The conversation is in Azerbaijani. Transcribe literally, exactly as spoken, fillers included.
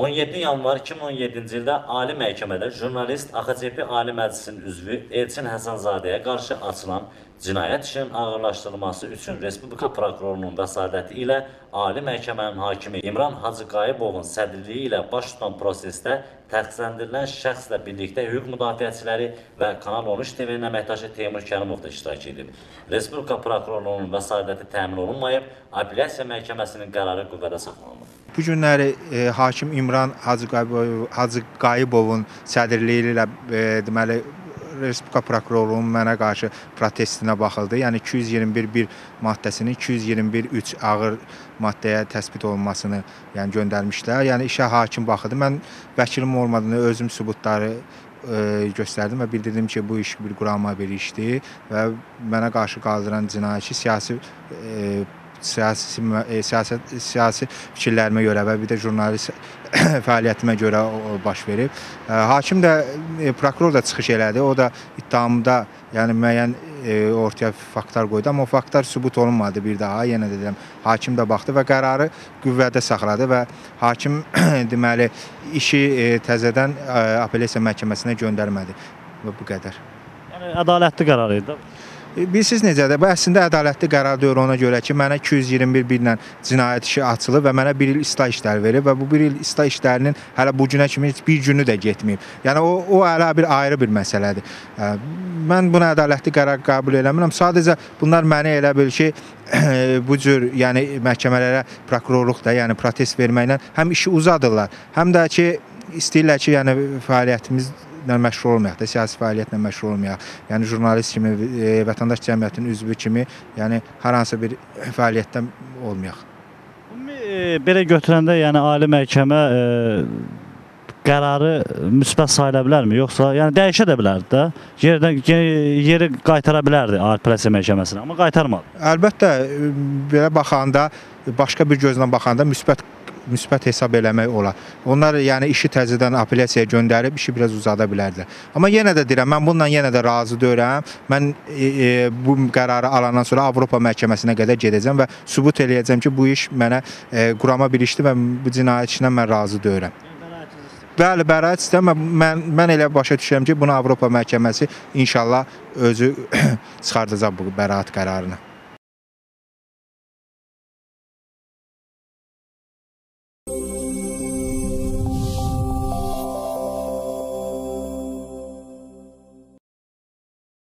on yeddi yanvar iki min on yeddinci ildə Ali Məhkəmədə jurnalist A X C P Ali Məclisinin üzvü Elçin Həsənzadəyə qarşı açılan cinayət işinin ağırlaşdırılması üçün Respublika prokurorunun vəsadəti ilə Ali Məhkəmənin hakimi İmran Hacıqayıbovun sədrliyi ilə baş tutan prosesdə təqsirləndirilən şəxslə birlikdə hüquq müdafiəçiləri və Kanal on üç T V-nin əməkdaşı Teymur Kərimov da iştirak edib. Respublika prokurorunun vəsadəti təmin olunmayıb, Apellyasiya Məhkəməsinin qərarı qüvvədə saxlanılıb. Bu günləri e, hakim İmran Hacıqayıbov, Hacıqayıbovun sədrliyi ilə e, deməli Respublika prokurorunun mənə qarşı protestinə baxıldı. Yəni iki yüz iyirmi bir bir maddəsinin iki yüz iyirmi bir üç ağır maddəyə təsbit olunmasını yəni göndərmişlər. Yəni işə hakim baxıldı. Mən vəkilim olmadığını özüm sübutları e, göstərdim və bildirdim ki, bu iş bir qurama bir işdir və mənə qarşı qaldıran cinayətçi siyasi e, siyasi siyasət siyasi fikirlərimə görə və bir də jurnalist fəaliyyətimə görə baş verib. Hakim də prokuror da çıxış elədi. O da ittihamda yəni müəyyən ortaya faktlar qoydu, amma o faktlar sübut olunmadı bir daha. Yenə də deyirəm, hakim də baxdı və qərarı qüvvədə saxladı və hakim deməli işi təzədən Apellyasiya Məhkəməsinə göndərmədi və bu qədər. Yəni ədalətli qərar idi. Bilirsiniz necədir? Bu əslində ədalətli qərar deyil, ona görə ki, mənə iki yüz iyirmi bir bir ilə cinayət işi açılıb və mənə bir il islah işləri verib və bu bir il islah işlərinin hələ bu günə kimi heç bir günü də getməyib. Yəni o, o hələ bir ayrı bir məsələdir. Mən buna ədalətli qərar qəbul eləmirəm. Sadəcə bunlar məni elə bil ki, bu cür yəni məhkəmələrə prokurorluq da, yəni protest verməklə həm işi uzadırlar, həm də ki, istəyirlər ki, yəni fəaliyyətimiz məşğul olmayaq da, siyasi fəaliyyətlə məşğul olmayaq. Yəni jurnalist kimi, e, vətəndaş cəmiyyətinin üzvü kimi, yəni hər hansı bir fəaliyyətdən olmayaq. Ümumi e, belə götürəndə, yəni Ali Məhkəmə e, qərarı müsbət sayıla bilərmi? Yoxsa yəni dəyişə də bilərdi də. Yerdən yeri qaytara bilərdi Apellyasiya Məhkəməsinə, amma qaytarmadı. Əlbəttə belə baxanda, başqa bir gözlə baxanda müsbət müsbət hesab eləmək olar. Onlar yəni işi təzədən apellyasiyaya göndərib işi biraz uzada bilərdilər. Amma yenə də deyirəm, mən bununla yenə də razı deyirəm. Mən e, e, bu qərarı alandan sonra Avropa məhkəməsinə qədər gedəcəm və sübut eləyəcəm ki, bu iş mənə e, qurama bir işdir və bu cinayət işinə mən razı deyirəm. Bəli, bəraət istəyirəm. Mən, mən elə başa düşürəm ki, bunu Avropa məhkəməsi inşallah özü çıxardacaq bu bəraət qərarını.